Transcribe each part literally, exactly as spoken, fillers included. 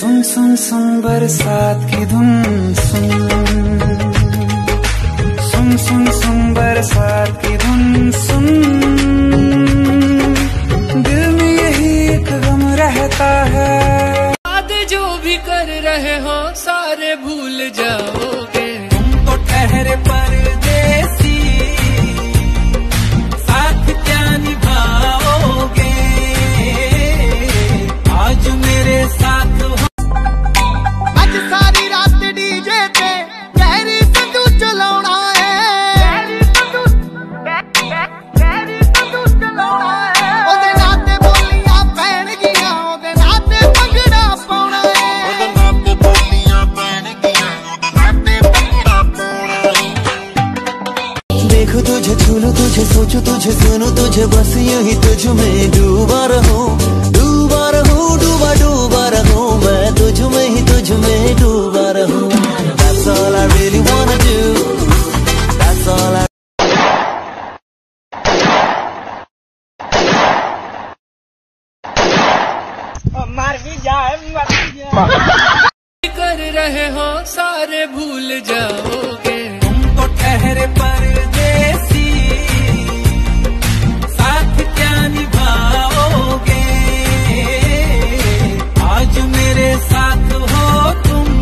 सुन सुन सुन बरसात की धुन सुन, सुन सुन सुन बरसात की धुन सुन, दिल में यही एक गम रहता है। बात जो भी कर रहे हो सारे भूल जाओगे। तुम तो ठहरे परदेसी, साथ क्या निभाओगे, आज मेरे साथ हो। आज सारी रात डीजे पे गहरी संदू चलाना है, ओदे नाते बोलियां पैण गियां, ओदे नाते भंगड़ा पाउणा है, ओदे नाते बोलियां पैण गियां, ओदे नाते भंगड़ा पाउणा है। देखो तुझे, छूलूं तुझे, सोचूं तुझे, सुनूं तुझे, बस यही तुझ में डूबा रहूं, डूबा रहूं, डूबा डूबा रहूं, मैं तुझ में ही तुझ में डूबा रहूं। That's all I really wanna do, that's all I मर भी जाए, मर भी जाए। कर रहे हो सारे भूल जाओगे। तुम तो ठहरे परदेसी, साथ क्या निभाओगे, आज मेरे साथ हो तुम,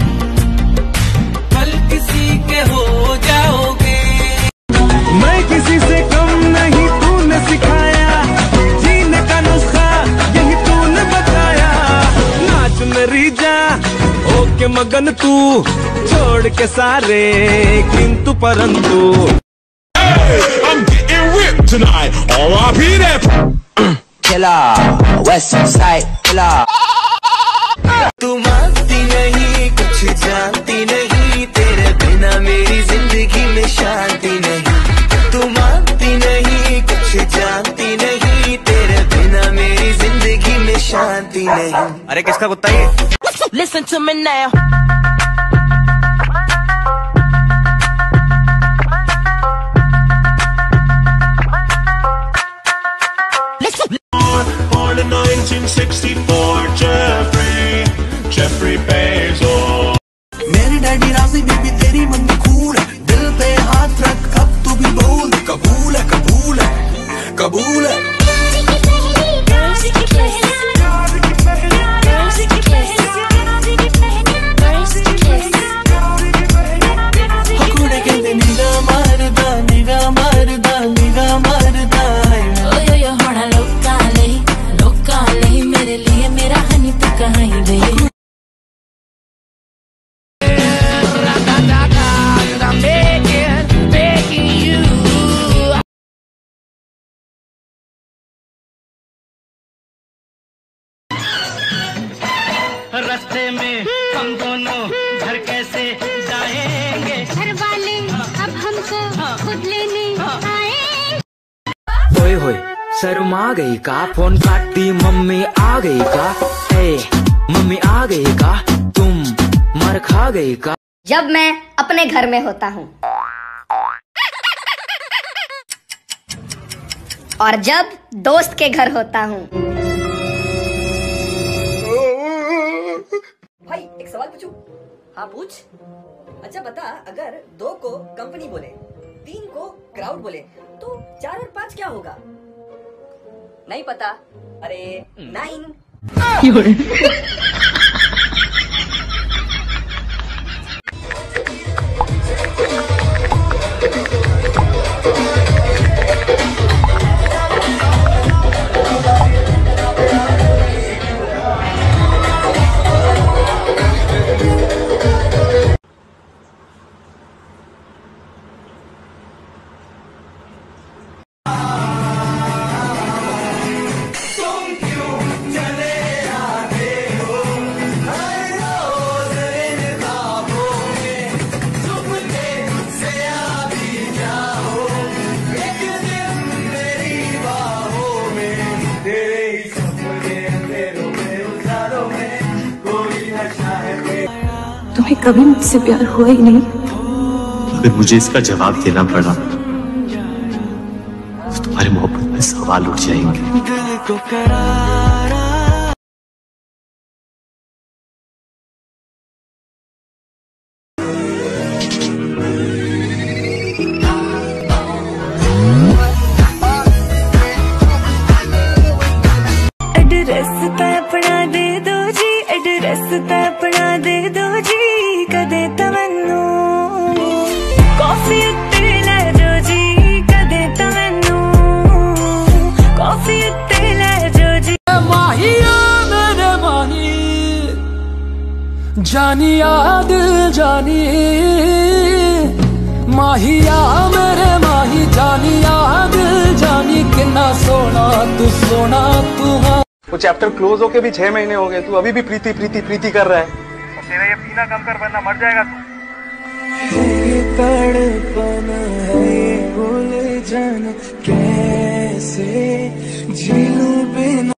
कल किसी के हो जाओगे। मैं किसी से कम नहीं, तूने सिखाया जीने का नुस्खा, यही तूने बताया। नाच मेरी जा ओके मगन तू, छोड़ के सारे किंतु परंतु। I'm getting ripped tonight. R I P that killer, West Side killer। तू मानती नहीं, कुछ जानती नहीं, तेरे बिना मेरी जिंदगी में शांति नहीं। तू मानती नहीं, कुछ जानती नहीं, तेरे बिना मेरी जिंदगी में शांति नहीं। अरे किसका कुत्ता ये? Listen to me now. born in nineteen sixty-four, Jeffrey, Jeffrey Bezos. मेरी डैडी राजी, बेबी तेरी मम्मी कूल है, दिल पे हाथ रख अब तू भी बोल, कबूल है कबूल है कबूल है। रास्ते में हम दोनों घर कैसे जाएंगे, घर वाले अब हमको खुद लेने आए। ओए होए शर्मा गई का, फोन काट दी मम्मी आ गई का, ए मम्मी आ गई का, तुम मर खा गई का। जब मैं अपने घर में होता हूँ और जब दोस्त के घर होता हूँ। भाई एक सवाल पूछूं? हाँ पूछ। अच्छा बता, अगर दो को कंपनी बोले, तीन को क्राउड बोले, तो चार और पाँच क्या होगा? नहीं पता? अरे नाइन। तुम्हें कभी मुझसे प्यार हुआ ही नहीं। अगर मुझे इसका जवाब देना पड़ा तो तुम्हारी मोहब्बत में सवाल उठ जाएंगे। वास्ते अपना दे दो जी कदे तमन्नू कॉफी उत्ते ले जो जी कदे तमन्नू कॉफी उत्ते ले जो जी माहिया मेरे माही जानिया दिल जानी माहिया मेरे माही जानिया दिल जानी कितना सोना तू सोना तू हाँ। वो चैप्टर क्लोज होके भी छह महीने हो गए, तू अभी भी प्रीति प्रीति प्रीति कर रहा है। और तेरा ये पीना कम कर वरना मर जाएगा तू। ये तड़पन है ये भूल जाना कैसे जी लूं बिना